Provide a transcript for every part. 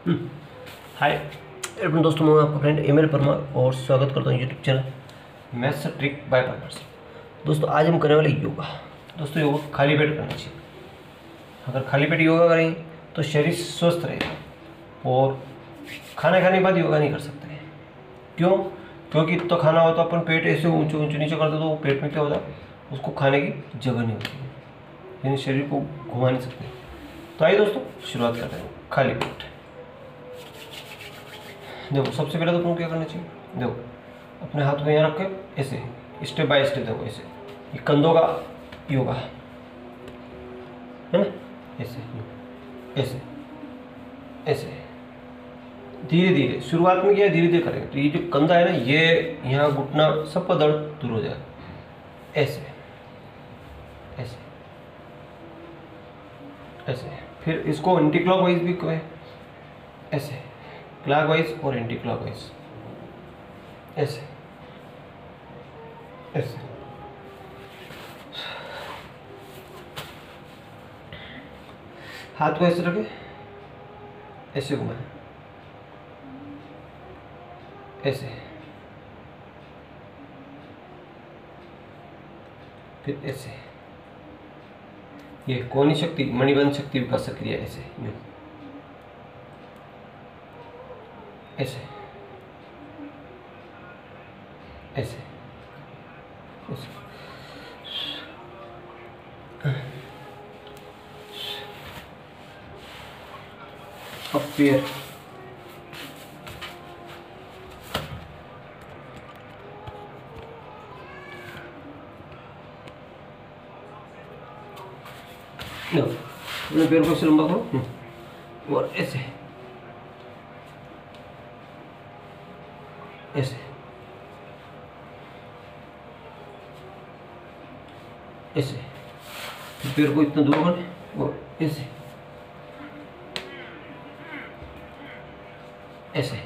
Hi everyone दोस्तों, मैं आपका फ्रेंड एमएल परमार और स्वागत करता हूँ YouTube channel maths trick by Parmar से। दोस्तों आज हम करने वाले योगा। दोस्तों योगा खाली पेट करना चाहिए। अगर खाली पेट योगा करेंगे तो शरीर स्वस्थ रहेगा और खाना खाने के बाद योगा नहीं कर सकते हैं। क्यों? क्योंकि तो खाना हो तो अपन पेट ऐसे ऊंचे ऊंचे नीचे करते तो पेट में क्या होता है, उसको खाने की जगह नहीं होती है, यानी शरीर को घुमा नहीं सकते। तो आइए दोस्तों शुरुआत करते हैं खाली पेट। देखो सबसे पहले तो तुमको क्या करना चाहिए, देखो अपने हाथ को यहाँ रख के ऐसे स्टेप बाय स्टेप, देखो ऐसे ये कंधों का योगा है ना, ऐसे ऐसे ऐसे धीरे धीरे शुरुआत में क्या धीरे धीरे करेंगे तो ये जो कंधा है ना, ये यहाँ घुटना सबका दर्द दूर हो जाएगा। ऐसे ऐसे ऐसे फिर इसको एंटी क्लॉकवाइज भी करें, ऐसे क्लॉकवाइज और एंटी क्लॉकवाइज, ऐसे ऐसे हाथ को ऐसे रखें, ऐसे घुमाएं, ऐसे फिर ऐसे। ये कोनी शक्ति मणिबंध शक्ति विकास सक्रिय, ऐसे यूं ऐसे ऐसे ऐसे अब पैर अपने पैर को ऐसे लंबा करो और ऐसे ऐसे ऐसे पैर को इतना दूर करें और ऐसे ऐसे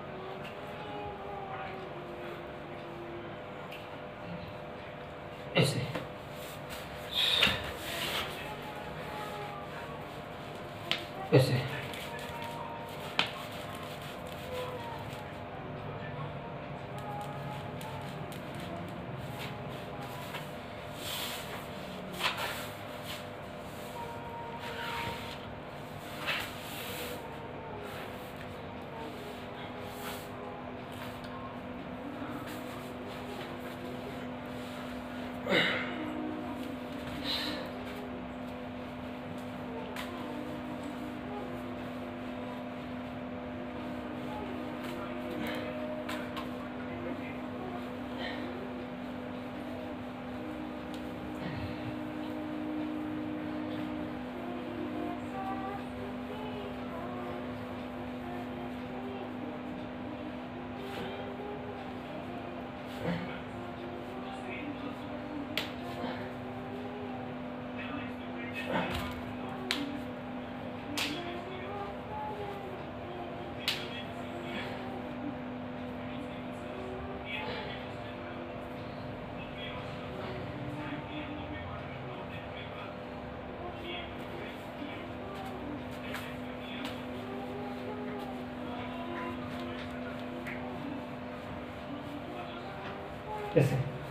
ऐसे ऐसे ऐसे